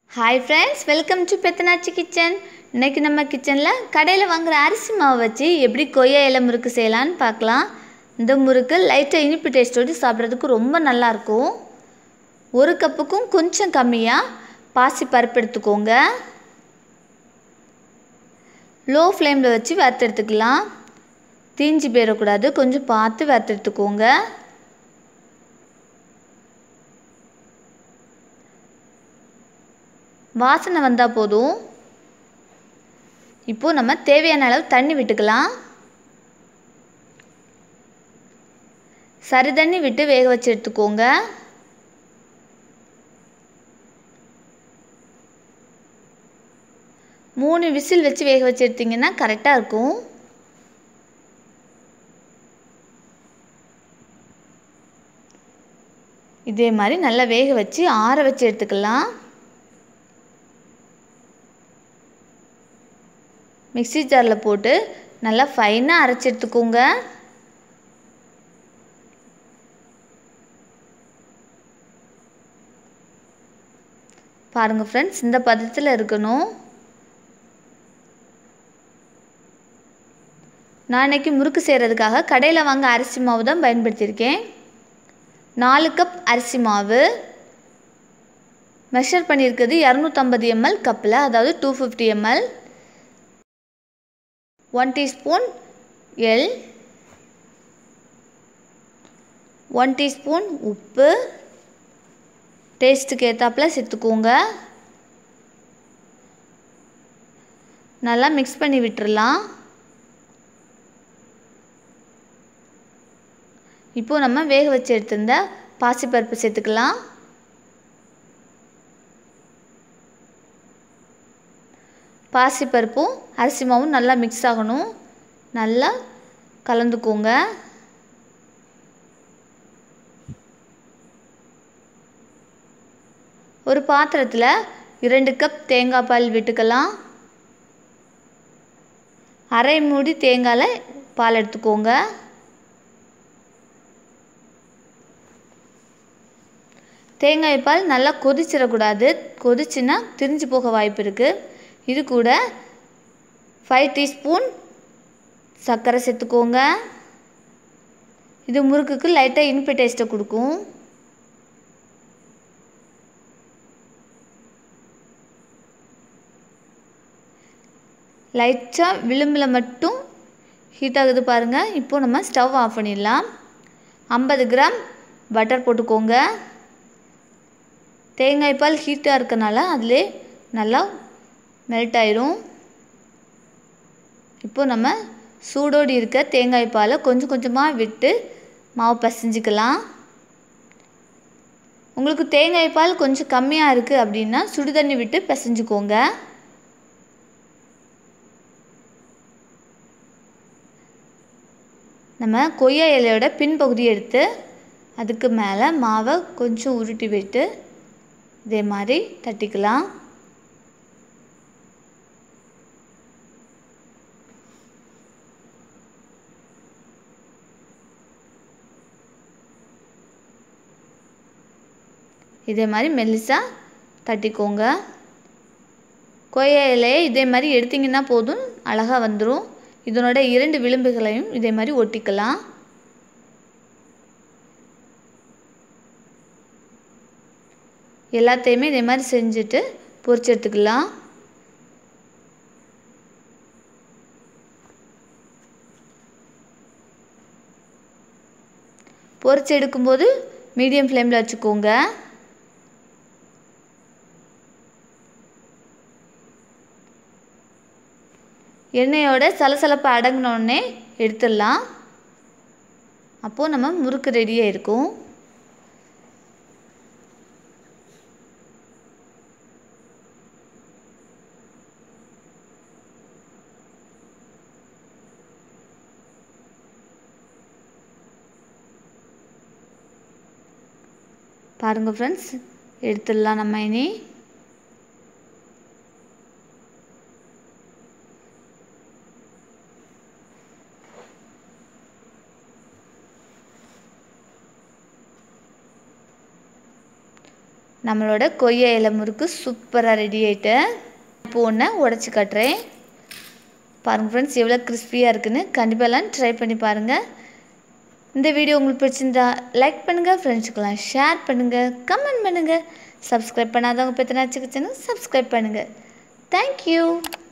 Hi friends, welcome to Pethanachi kitchen. इनकी நம்ம கிச்சன்ல கடையில வாங்குற அரிசி மாவு வச்சு எப்படி கொய்யா இலை முறுக்கு செய்யலாம்னு பார்க்கலாம்। இந்த முறுக்கு லைட்டா இனிப்பு டேஸ்டோட சாப்பிடுறதுக்கு ரொம்ப நல்லா இருக்கும்। ஒரு கப்புக்கும் கொஞ்சம் கம்மியா பாசி பருப்பு எடுத்துக்கோங்க। லோ ஃப்ளேம்ல வச்சு வறுத்து எடுத்துக்கலாம்। தீஞ்சு போயிட கூடாது, கொஞ்சம் பார்த்து வறுத்து எடுத்துக்கோங்க। வாசனை வந்தா போதும்। இப்போ நம்ம தேவையான அளவு தண்ணி விட்டுக்கலாம்। சரி தண்ணி விட்டு வேக வச்சு எடுத்துக்கோங்க। மூணு விசில் வச்சு வேக வச்சு எடுத்தீங்கன்னா கரெக்டா இருக்கும்। இதே மாதிரி நல்லா வேக வச்சு ஆற வச்சு எடுத்துக்கலாம்। மிக்ஸி ஜாரில் போட்டு நல்லா ஃபைனாக அரைச்சி எடுத்துக்கோங்க। பாருங்கள் ஃப்ரெண்ட்ஸ், இந்த பதத்தில் இருக்கணும்। நான் இன்றைக்கி முறுக்கு செய்கிறதுக்காக கடையில் வாங்க அரிசி மாவு தான் பயன்படுத்தியிருக்கேன்। 4 கப் அரிசி மாவு மெஷர் பண்ணியிருக்கிறது 250 ml கப்பில், அதாவது 250 ml। 1 டீஸ்பூன் எள், 1 டீஸ்பூன் உப்பு டேஸ்ட்டுக்கு ஏற்றாப்புல சேர்த்துக்கோங்க। நல்லா மிக்ஸ் பண்ணி விட்டுறலாம்। இப்போது நம்ம வேக வச்சு எடுத்திருந்த பாசிப்பருப்பு சேர்த்துக்கலாம்। பாசிப்பருப்பும் அரிசி மாவும் நல்லா மிக்ஸ் ஆகணும், நல்லா கலந்துக்கோங்க। ஒரு பாத்திரத்தில் 2 கப் தேங்காய் பால் விட்டுக்கலாம்। அரை மூடி தேங்காயில் பால் எடுத்துக்கோங்க। தேங்காய் பால் நல்லா கொதிச்சிடக்கூடாது, கொதிச்சுன்னா திரிஞ்சு போக வாய்ப்பு இருக்குது। இது கூட 5 டீஸ்பூன் சர்க்கரை சேர்த்துக்கோங்க। இது முறுக்குக்கு லைட்டாக இனிப்பு டேஸ்ட்டை கொடுக்கும்। லைட்டாக விளிம்பில் மட்டும் ஹீட் ஆகுது பாருங்கள்। இப்போது நம்ம ஸ்டவ் ஆஃப் பண்ணிடலாம்। 50 கிராம் பட்டர் போட்டுக்கோங்க। தேங்காய் பால் ஹீட்டாக இருக்கனால அதிலே நல்லா மெல்ட் ஆயிரும்। இப்போ நம்ம சூடோடு இருக்க தேங்காய் பாலை கொஞ்சம் கொஞ்சமாக விட்டு மாவு பிசைஞ்சிக்கலாம்। உங்களுக்கு தேங்காய் பால் கொஞ்சம் கம்மியாக இருக்குது அப்படின்னா சுடுதண்ணி விட்டு பிசைஞ்சுக்கோங்க। நம்ம கொய்யா இலையோட பின்பகுதி எடுத்து அதுக்கு மேலே மாவை கொஞ்சம் உருட்டி விட்டு இதே மாதிரி தட்டிக்கலாம்। இதே மாதிரி மெல்லிசாக தட்டிக்கோங்க। கொய்யா இலையை இதே மாதிரி எடுத்திங்கன்னா போதும், அழகாக வந்துடும்। இதனோட 2 விளிம்புகளையும் இதே மாதிரி ஒட்டிக்கலாம்। எல்லாத்தையுமே இதே மாதிரி செஞ்சுட்டு பொரிச்சு எடுத்துக்கலாம்। பொரிச்சு எடுக்கும்போது மீடியம் ஃப்ளேமில் வச்சுக்கோங்க। எண்ணெயோட சலசலப்பு அடங்கினோடனே எடுத்துடலாம்। அப்போது நம்ம முறுக்கு ரெடியாக இருக்கும்। பாருங்கள் ஃப்ரெண்ட்ஸ், எடுத்துடலாம் நம்ம இனி। நம்மளோட கொய்யா இலை முறுக்கு சூப்பராக ரெடி ஆகிட்டு. இப்போ ஒன்று உடச்சி காட்டுறேன். பாருங்கள் ஃப்ரெண்ட்ஸ் எவ்வளோ கிறிஸ்பியாக இருக்குன்னு. கண்டிப்பாக எல்லாம் ட்ரை பண்ணி பாருங்கள். இந்த வீடியோ உங்களுக்கு பிடிச்சிருந்தா லைக் பண்ணுங்கள், ஃப்ரெண்ட்ஸுக்கெல்லாம் ஷேர் பண்ணுங்கள், கமெண்ட் பண்ணுங்கள். சப்ஸ்கிரைப் பண்ணாதவங்க பெத்தனாச்சி கிச்சனுக்கு சப்ஸ்கிரைப் பண்ணுங்கள். தேங்க்யூ.